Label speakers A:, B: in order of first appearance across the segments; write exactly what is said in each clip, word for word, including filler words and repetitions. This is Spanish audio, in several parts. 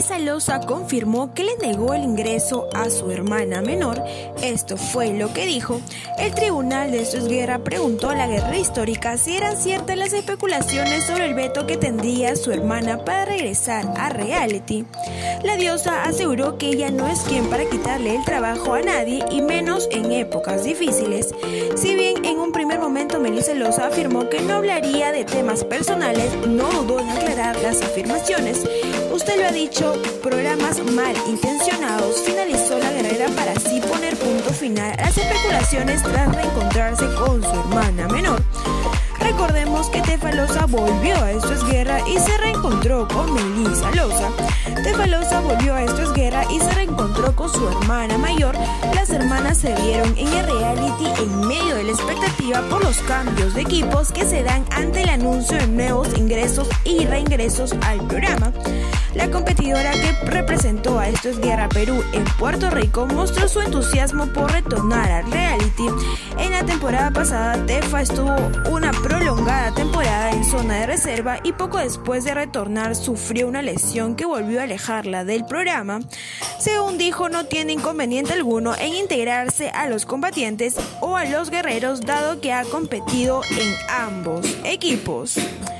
A: Melissa Loza confirmó que le negó el ingreso a su hermana menor. Esto fue lo que dijo. El tribunal de Esto es Guerra preguntó a la guerrera histórica si eran ciertas las especulaciones sobre el veto que tendría su hermana para regresar a reality. La diosa aseguró que ella no es quien para quitarle el trabajo a nadie y menos en épocas difíciles. Si bien en un primer momento Melissa Loza afirmó que no hablaría de temas personales, no dudó en aclarar las afirmaciones. Usted lo ha dicho, programas mal intencionados, finalizó la guerrera para así poner punto final a las especulaciones tras reencontrarse con su hermana menor. Recordemos que Tefa Loza volvió a Esto es Guerra y se reencontró con Melissa Loza. Tefa Loza volvió a Esto es Guerra y se reencontró con su hermana mayor. Las hermanas se vieron en el reality en medio de la expectativa por los cambios de equipos que se dan ante el anuncio de nuevos ingresos y reingresos al programa. La competidora que representó a Esto es Guerra Perú en Puerto Rico mostró su entusiasmo por retornar al reality. En la temporada pasada, Tefa estuvo una prolongada temporada en zona de reserva y poco después de retornar sufrió una lesión que volvió a alejarla del programa. Según dijo, no tiene inconveniente alguno en integrarse a los combatientes o a los guerreros, dado que ha competido en ambos equipos.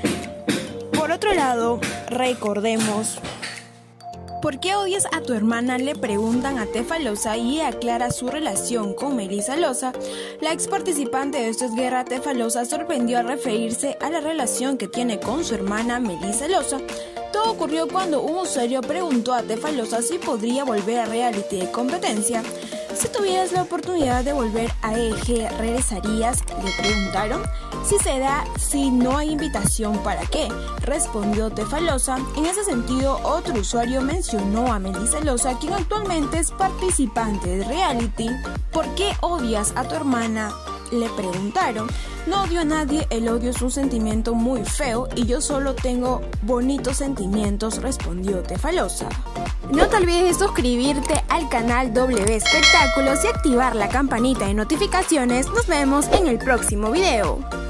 A: Por otro lado, recordemos: ¿por qué odias a tu hermana?, le preguntan a Tefa Loza y aclara su relación con Melissa Loza. La ex participante de Esto es Guerra, Tefa Loza, sorprendió al referirse a la relación que tiene con su hermana Melissa Loza. Todo ocurrió cuando un usuario preguntó a Tefa Loza si podría volver a reality de competencia. Si tuvieras la oportunidad de volver a E G, ¿regresarías?, le preguntaron. Si se da, si no hay invitación, ¿para qué?, respondió Tefa Loza. En ese sentido, otro usuario mencionó a Melissa Loza, quien actualmente es participante de reality. ¿Por qué odias a tu hermana?, le preguntaron. No odio a nadie, el odio es un sentimiento muy feo y yo solo tengo bonitos sentimientos, respondió Tefa Loza. No te olvides de suscribirte al canal W Espectáculos y activar la campanita de notificaciones. Nos vemos en el próximo video.